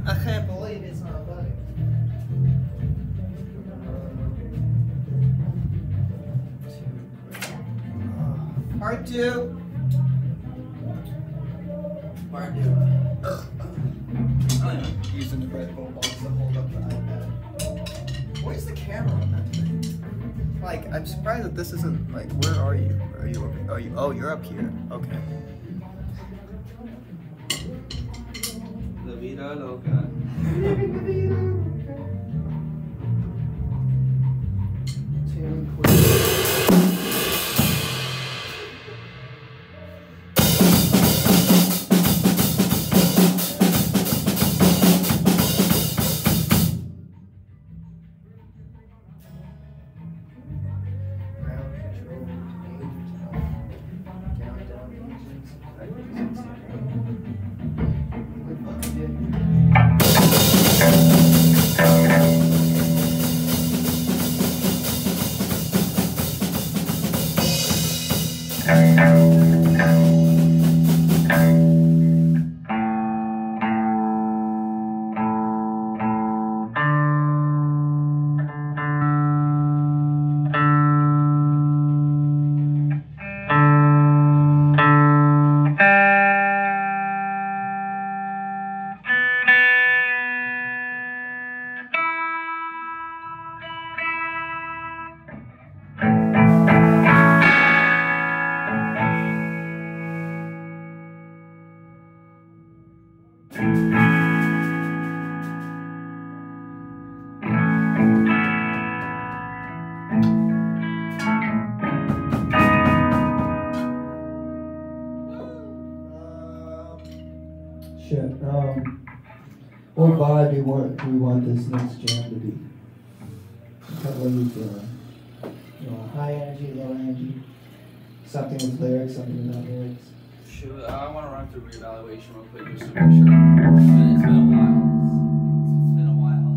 I can't believe it's not bugging. Part two. Part two. I'm using the Red Bull box to hold up the iPad. Where's the camera on that thing? Like, I'm surprised that this isn't, like, where are you? Oh, you're up here. Okay. La vida loca. Shit. What vibe do we want this next jam to be? What are you feeling? You want high energy, low energy? Something with lyrics, something without lyrics? Shoot, I want to run through reevaluation real quick just to make sure. It's been a while. It's been a while.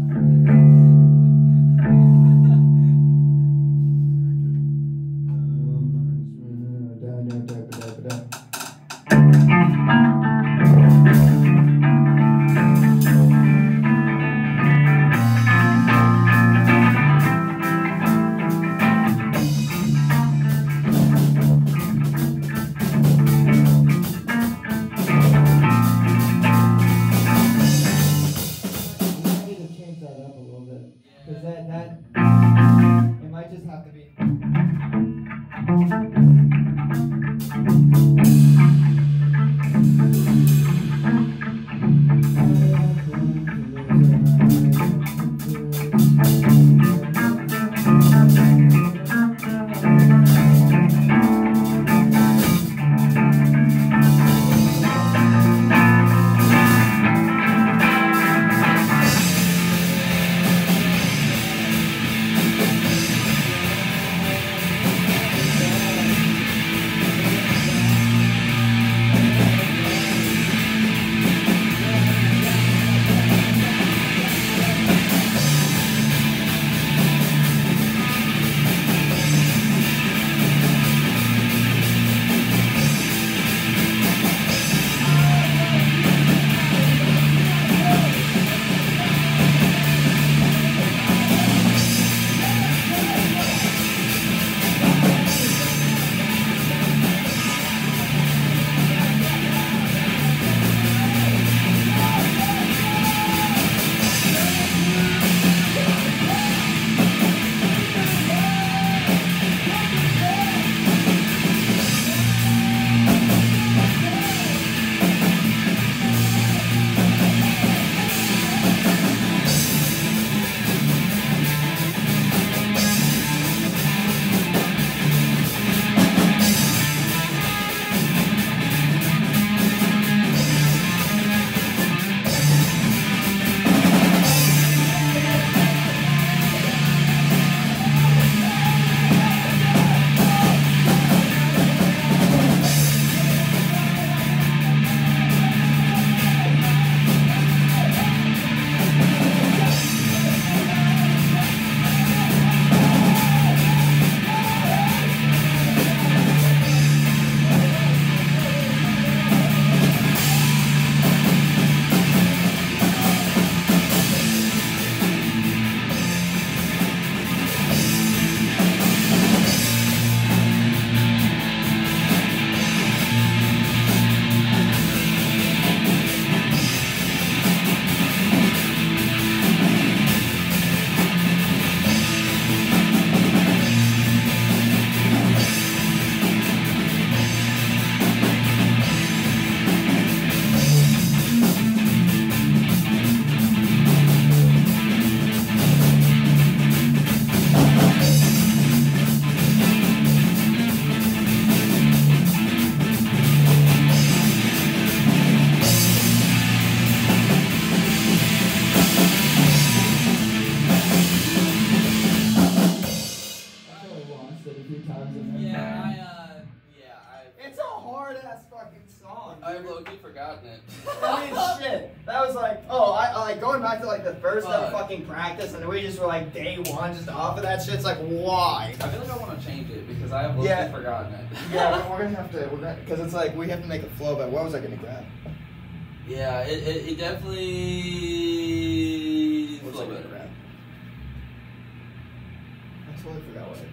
I've low-key forgotten it. I mean, shit. That was like, I like going back to like the first ever fucking practice, and we just were like day one, just off of that shit. It's like, why? I feel like I want to change it because I have low-key forgotten it. Yeah, we're gonna have to, because it's like we have to make a flow. But what was I gonna grab? Yeah, it definitely. What was I gonna grab? I totally forgot what.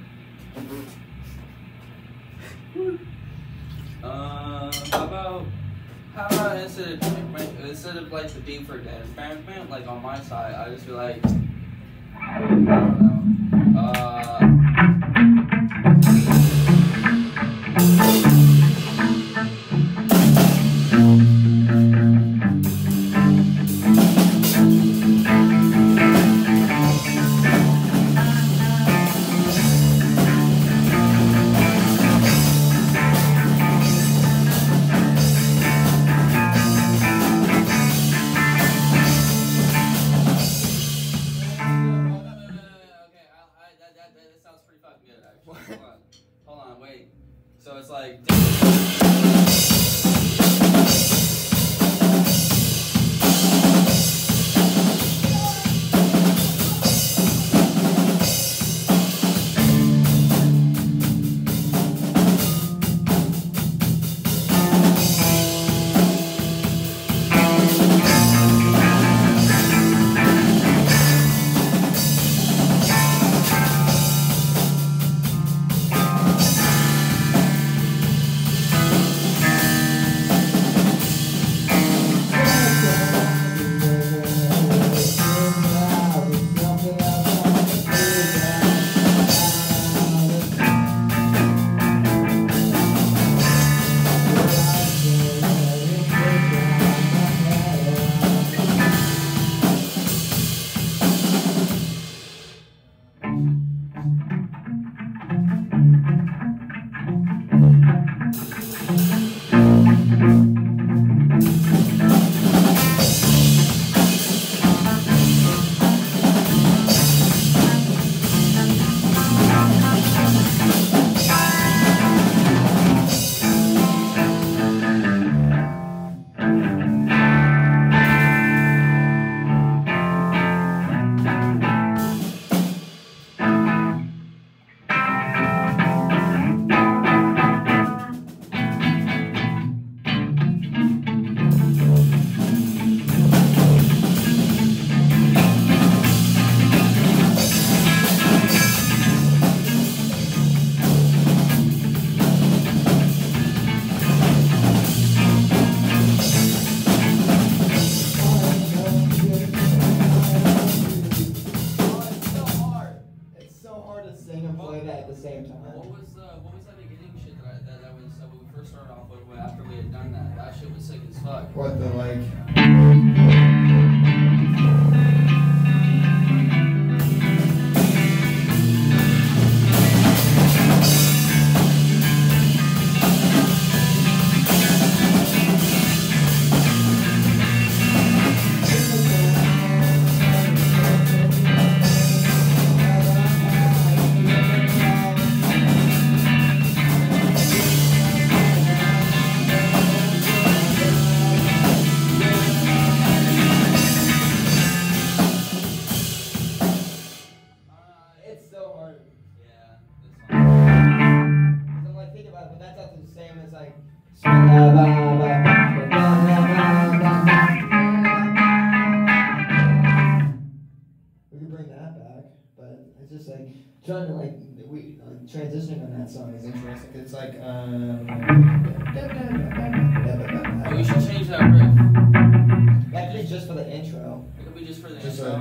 How about instead of like the beat for dance, like on my side, I just be like, I don't know. Hold on, wait. So it's like. What the like? Trying to transitioning on that song is interesting. It's like Oh, you should change that riff. That could be just for the intro. It could be just for the Just intro.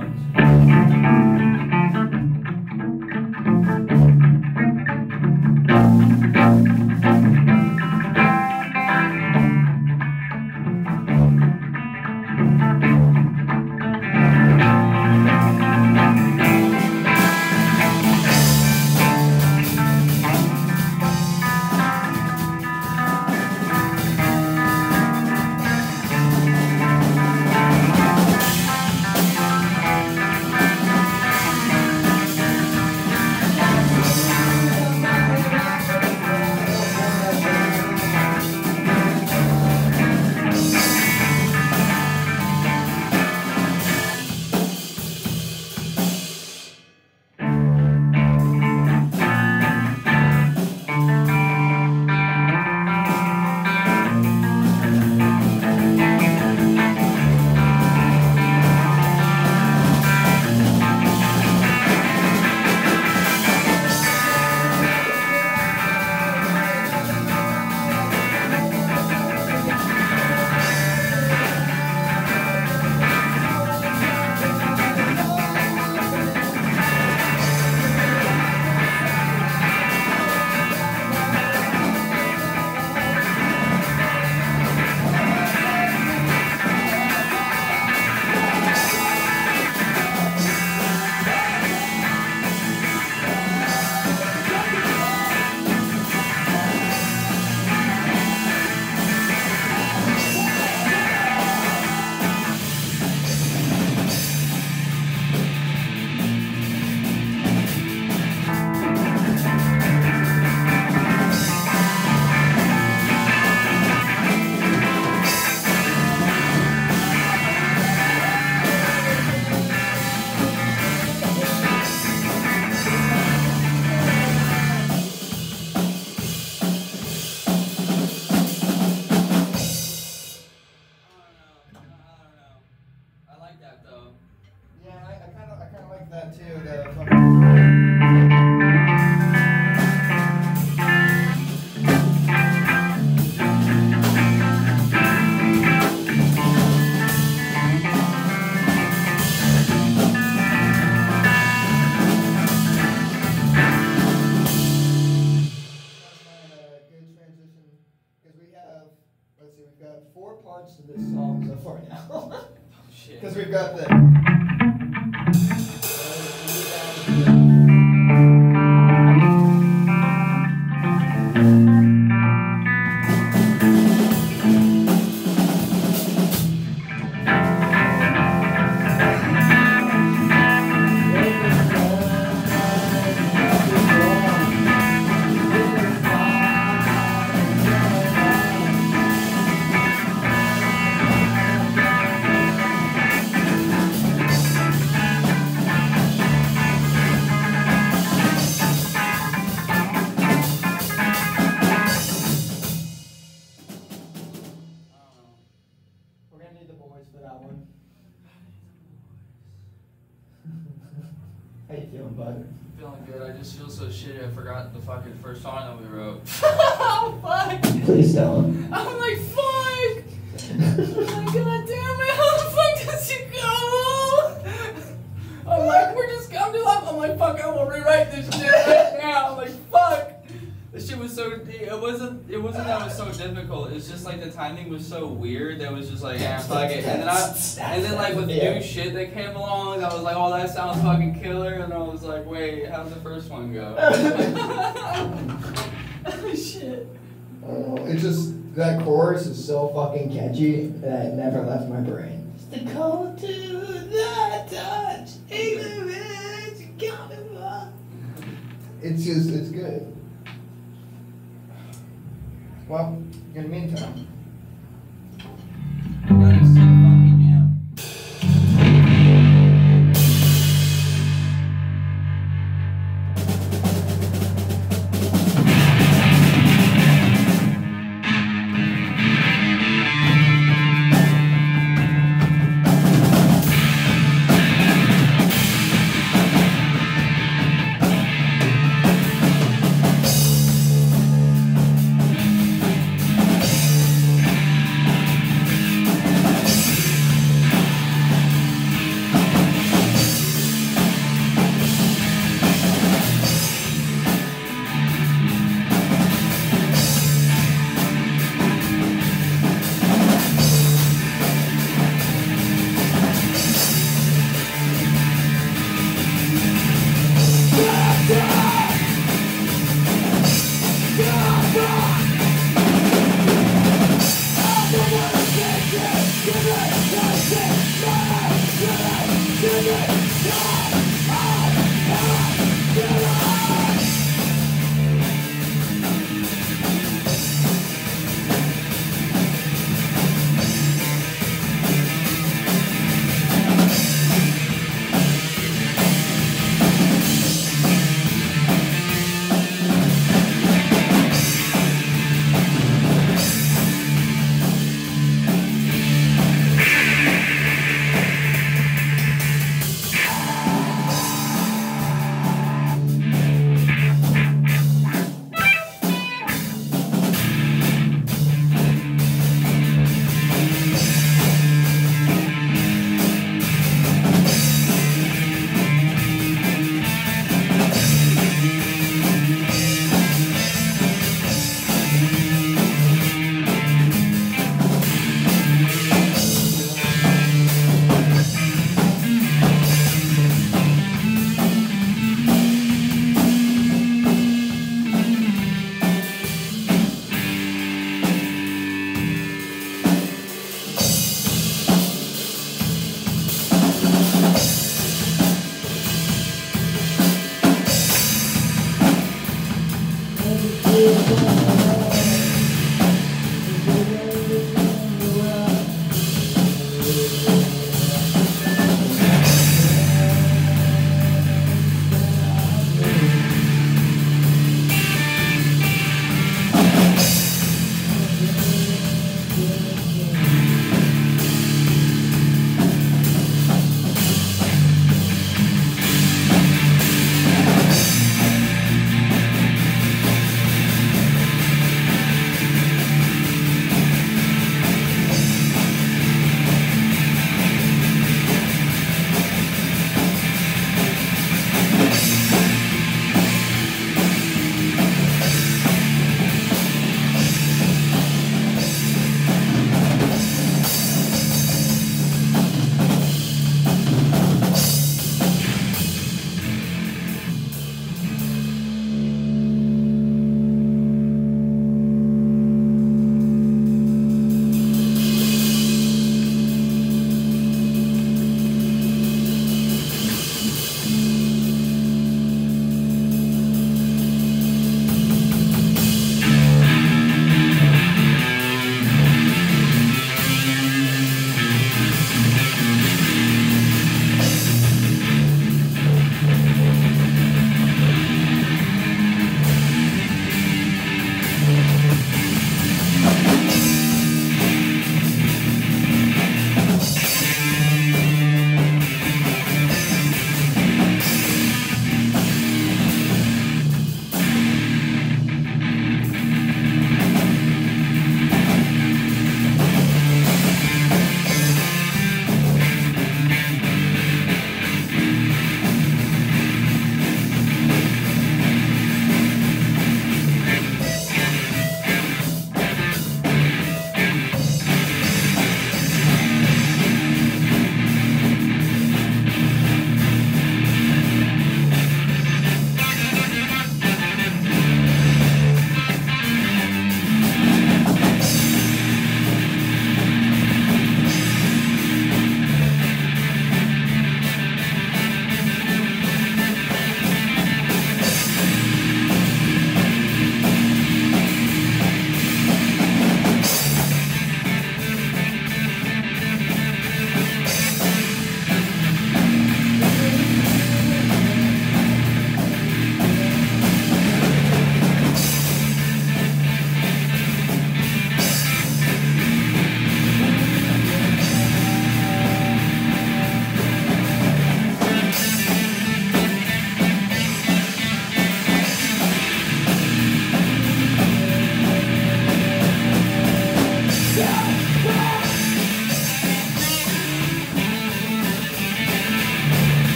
have that too. The fucking. Good transition because we have. Let's see, we've got 4 parts to this song so far now. Shit. Because we've got the. We're gonna need the boys for that one. How you feeling, bud? Feeling good. I just feel so shitty. I forgot the fucking first song that we wrote. Oh, fuck! Please tell him. I'm like, fuck! Oh my god damn it! How the fuck does it go? I'm like, I'm like, fuck! I will rewrite this shit right now. I'm like, fuck! This shit was so. It wasn't that it was so difficult. It's just like the timing was so weird. That was just like, yeah, fuck it. And then like with new shit that came along, I was like, oh, that sounds fucking killer. And I was like, wait, how'd the first one go? Shit. It's just that chorus is so fucking catchy that it never left my brain. It's the cold to the touch, it's just, it's good. Well, in the meantime. I gotta see the fucking jam.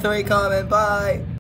3 comment. Bye.